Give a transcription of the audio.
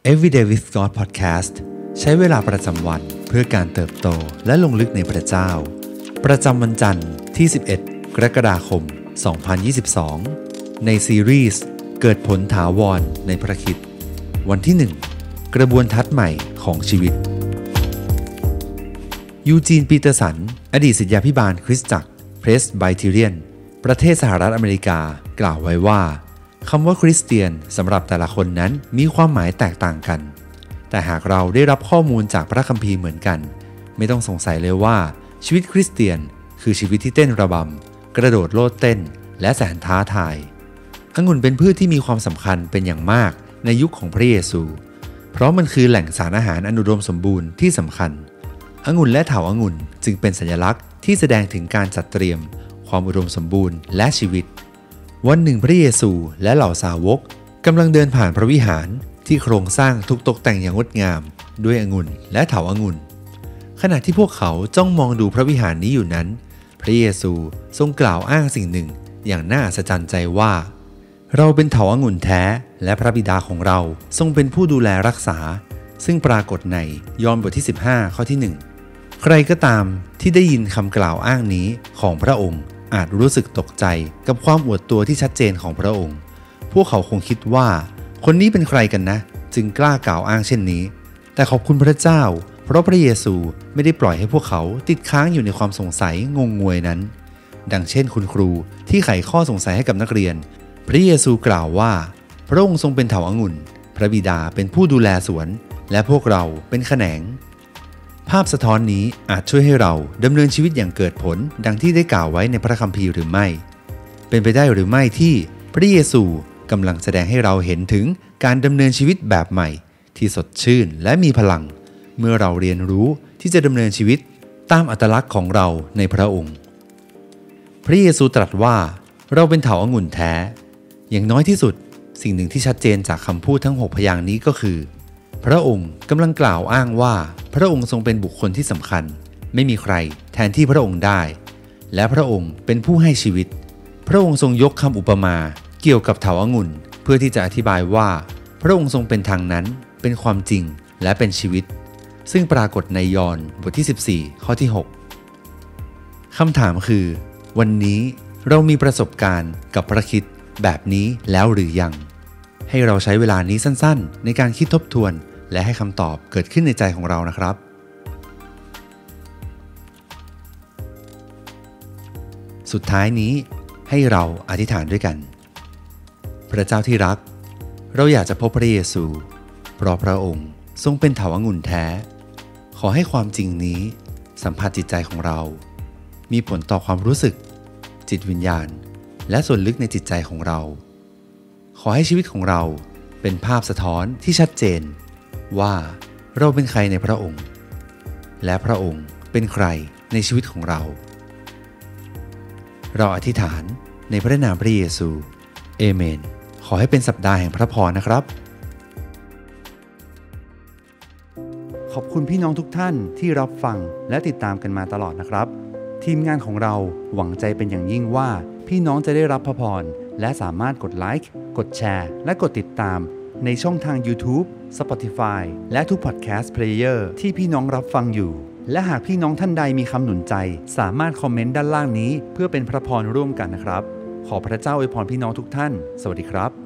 Everyday with God Podcast ใช้เวลาประจำวันเพื่อการเติบโตและลงลึกในพระเจ้าประจำวันจันทร์ที่11กรกฎาคม2022ในซีรีส์เกิดผลถาวรในพระคริสต์วันที่1กระบวนทัศน์ใหม่ของชีวิตยูจีนปีเตอร์สันอดีตศิษยาภิบาลคริสตจักรเพรสไบเทเรียนประเทศสหรัฐอเมริกากล่าวไว้ว่าคำว่าคริสเตียนสำหรับแต่ละคนนั้นมีความหมายแตกต่างกันแต่หากเราได้รับข้อมูลจากพระคัมภีร์เหมือนกันไม่ต้องสงสัยเลยว่าชีวิตคริสเตียนคือชีวิตที่เต้นระบำกระโดดโลดเต้นและแสนท้าทายองุ่นเป็นพืชที่มีความสำคัญเป็นอย่างมากในยุคของพระเยซูเพราะมันคือแหล่งสารอาหารอันอุดมสมบูรณ์ที่สำคัญองุ่นและเถาองุ่นจึงเป็นสัญลักษณ์ที่แสดงถึงการจัดเตรียมความอุดมสมบูรณ์และชีวิตวันหนึ่งพระเยซูและเหล่าสาวกกำลังเดินผ่านพระวิหารที่โครงสร้างถูกตกแต่งอย่างงดงามด้วยองุ่นและเถาองุ่นขณะที่พวกเขาจ้องมองดูพระวิหารนี้อยู่นั้นพระเยซูทรงกล่าวอ้างสิ่งหนึ่งอย่างน่าอัศจรรย์ใจว่าเราเป็นเถาองุ่นแท้และพระบิดาของเราทรงเป็นผู้ดูแลรักษาซึ่งปรากฏในยอห์นบทที่15ข้อที่1ใครก็ตามที่ได้ยินคำกล่าวอ้างนี้ของพระองค์อาจรู้สึกตกใจกับความอวดตัวที่ชัดเจนของพระองค์พวกเขาคงคิดว่าคนนี้เป็นใครกันนะจึงกล้ากล่าวอ้างเช่นนี้แต่ขอบคุณพระเจ้าเพราะพระเยซูไม่ได้ปล่อยให้พวกเขาติดค้างอยู่ในความสงสัยงงงวยนั้นดังเช่นคุณครูที่ไขข้อสงสัยให้กับนักเรียนพระเยซูกล่าวว่าพระองค์ทรงเป็นเถาองุ่นพระบิดาเป็นผู้ดูแลสวนและพวกเราเป็นแขนงภาพสะท้อนนี้อาจช่วยให้เราดำเนินชีวิตอย่างเกิดผลดังที่ได้กล่าวไว้ในพระคัมภีร์หรือไม่เป็นไปได้หรือไม่ที่พระเยซูกำลังแสดงให้เราเห็นถึงการดำเนินชีวิตแบบใหม่ที่สดชื่นและมีพลังเมื่อเราเรียนรู้ที่จะดำเนินชีวิตตามอัตลักษณ์ของเราในพระองค์พระเยซูตรัสว่าเราเป็นเถาองุ่นแท้อย่างน้อยที่สุดสิ่งหนึ่งที่ชัดเจนจากคำพูดทั้ง6พยางค์นี้ก็คือพระองค์กำลังกล่าวอ้างว่าพระองค์ทรงเป็นบุคคลที่สำคัญไม่มีใครแทนที่พระองค์ได้และพระองค์เป็นผู้ให้ชีวิตพระองค์ทรงยกคำอุปมาเกี่ยวกับเถาองุ่นเพื่อที่จะอธิบายว่าพระองค์ทรงเป็นทางนั้นเป็นความจริงและเป็นชีวิตซึ่งปรากฏในยอห์นบทที่14ข้อที่6คำถามคือวันนี้เรามีประสบการณ์กับพระคริสต์แบบนี้แล้วหรือยังให้เราใช้เวลานี้สั้นๆในการคิดทบทวนและให้คำตอบเกิดขึ้นในใจของเรานะครับสุดท้ายนี้ให้เราอธิษฐานด้วยกันพระเจ้าที่รักเราอยากจะพบพระเยซูเพราะพระองค์ทรงเป็นเถาองุ่นแท้ขอให้ความจริงนี้สัมผัสจิตใจของเรามีผลต่อความรู้สึกจิตวิญญาณและส่วนลึกในจิตใจของเราขอให้ชีวิตของเราเป็นภาพสะท้อนที่ชัดเจนว่าเราเป็นใครในพระองค์และพระองค์เป็นใครในชีวิตของเราเราอธิษฐานในพระนามพระเยซูเอเมนขอให้เป็นสัปดาห์แห่งพระพรนะครับขอบคุณพี่น้องทุกท่านที่รับฟังและติดตามกันมาตลอดนะครับทีมงานของเราหวังใจเป็นอย่างยิ่งว่าพี่น้องจะได้รับพระพรและสามารถกดไลค์กดแชร์และกดติดตามในช่องทาง YouTube, Spotify และทุก Podcast Player ที่พี่น้องรับฟังอยู่และหากพี่น้องท่านใดมีคำหนุนใจสามารถคอมเมนต์ด้านล่างนี้เพื่อเป็นพระพรร่วมกันนะครับขอพระเจ้าอวยพรพี่น้องทุกท่านสวัสดีครับ